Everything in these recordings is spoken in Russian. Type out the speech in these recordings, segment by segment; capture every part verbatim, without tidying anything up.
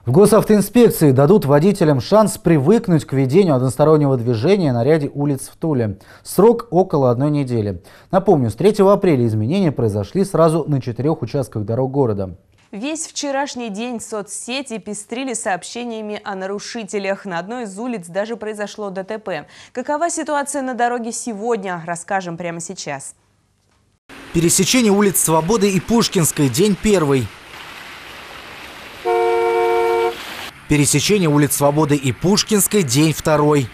В госавтоинспекции дадут водителям шанс привыкнуть к ведению одностороннего движения на ряде улиц в Туле. Срок около одной недели. Напомню, с третьего апреля изменения произошли сразу на четырех участках дорог города. Весь вчерашний день соцсети пестрили сообщениями о нарушителях. На одной из улиц даже произошло ДТП. Какова ситуация на дороге сегодня, расскажем прямо сейчас. Пересечение улиц Свободы и Пушкинской. День первый. Пересечение улиц Свободы и Пушкинской. День второй.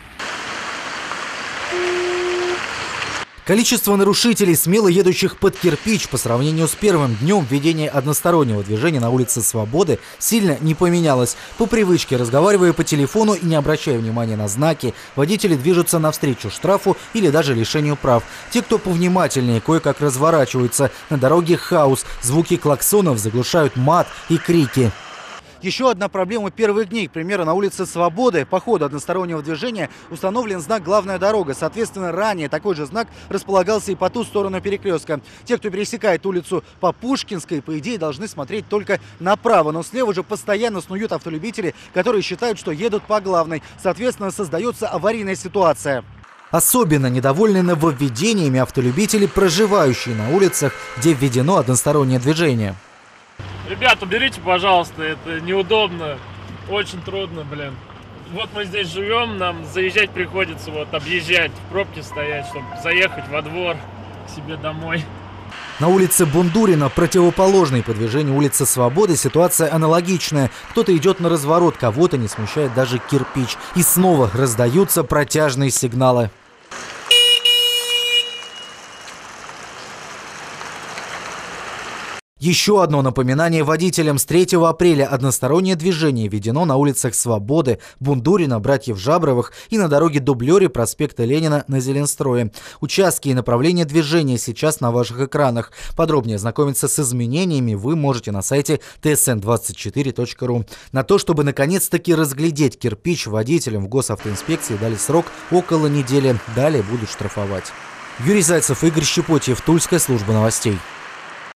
Количество нарушителей, смело едущих под кирпич, по сравнению с первым днем введения одностороннего движения на улице Свободы, сильно не поменялось. По привычке, разговаривая по телефону и не обращая внимания на знаки, водители движутся навстречу штрафу или даже лишению прав. Те, кто повнимательнее, кое-как разворачиваются. На дороге хаос, звуки клаксонов заглушают мат и крики. Еще одна проблема первых дней. К примеру, на улице Свободы по ходу одностороннего движения установлен знак «Главная дорога». Соответственно, ранее такой же знак располагался и по ту сторону перекрестка. Те, кто пересекает улицу по Пушкинской, по идее, должны смотреть только направо. Но слева же постоянно снуют автолюбители, которые считают, что едут по главной. Соответственно, создается аварийная ситуация. Особенно недовольны нововведениями автолюбители, проживающие на улицах, где введено одностороннее движение. Ребят, уберите, пожалуйста, это неудобно, очень трудно, блин. Вот мы здесь живем, нам заезжать приходится, вот объезжать, в пробке стоять, чтобы заехать во двор к себе домой. На улице Бундурина, противоположной по движению улицы Свободы, ситуация аналогичная. Кто-то идет на разворот, кого-то не смущает даже кирпич. И снова раздаются протяжные сигналы. Еще одно напоминание водителям. С третьего апреля одностороннее движение введено на улицах Свободы, Бундурина, Братьев Жабровых и на дороге Дублёре, проспекта Ленина на Зеленстрое. Участки и направления движения сейчас на ваших экранах. Подробнее ознакомиться с изменениями вы можете на сайте тэ эс эн двадцать четыре точка ру. На то, чтобы наконец-таки разглядеть кирпич, водителям в госавтоинспекции дали срок около недели. Далее будут штрафовать. Юрий Зайцев, Игорь Щепотьев, Тульская служба новостей.